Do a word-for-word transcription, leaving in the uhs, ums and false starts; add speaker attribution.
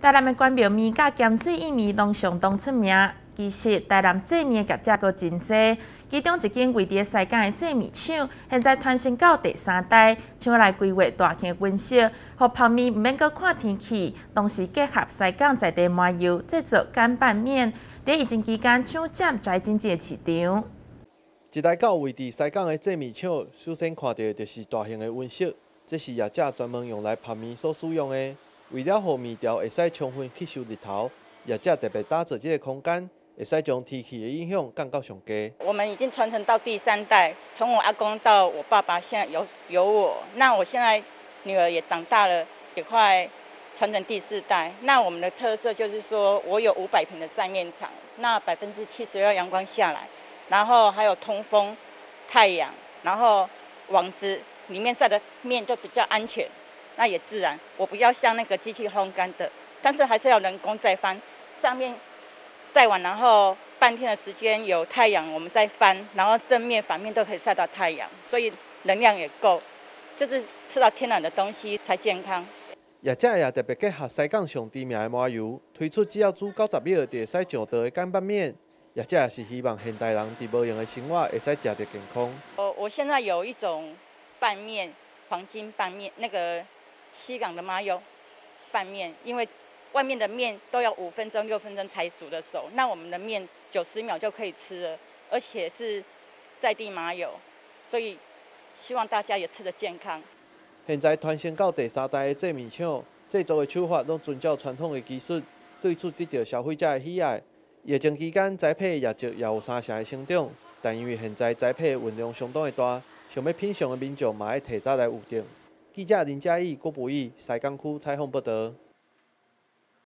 Speaker 1: 台南的关庙面甲咸水意面拢相当出名。其实台南做面的业者阁真多，其中一间位伫西港的做面厂，现在传承到第三代，厂内规划大型温室，互泡面毋免阁看天气，同时结合西港在地麻油制作干拌面。伫疫情期间，厂占在经济的市场。
Speaker 2: 一来到位伫西港的做面厂，首先看到的就是大型的温室，这是业者专门用来泡面所使用的。为了让面条会使充分吸收日头，业者特别打造这个空间，会使将天气的影响降到上低。
Speaker 3: 我们已经传承到第三代，从我阿公到我爸爸，现在有有我。那我现在女儿也长大了，也快传承第四代。那我们的特色就是说，我有五百平的晒面场，那百分之七十要阳光下来，然后还有通风、太阳，然后网子里面晒的面就比较安全。那也自然，我不要像那个机器烘干的，但是还是要人工再翻，上面晒完，然后半天的时间有太阳，我们再翻，然后正面、反面都可以晒到太阳，所以能量也够，就是吃到天然的东西才健康。
Speaker 2: 业者也特别结合西港上知名的麻油，推出只要煮九十秒就会使上道的干拌面。业者也是希望现代人伫无用的生活会使食到健康。
Speaker 3: 我我现在有一种拌面，黄金拌面，那个。西港的麻油拌面，因为外面的面都要五分钟、六分钟才煮得熟，那我们的面九十秒就可以吃了，而且是在地麻油，所以希望大家也吃得健康。
Speaker 2: 现在传承到第三代的做面厂，制作的手法拢遵照传统的技术，对出得到消费者的喜爱。疫情期间栽培的业绩也有三成的成长，但因为现在栽培的运量相当的大，想要品尝的民众嘛要提早来预定。记者林嘉义、郭博义，西港区采访报道。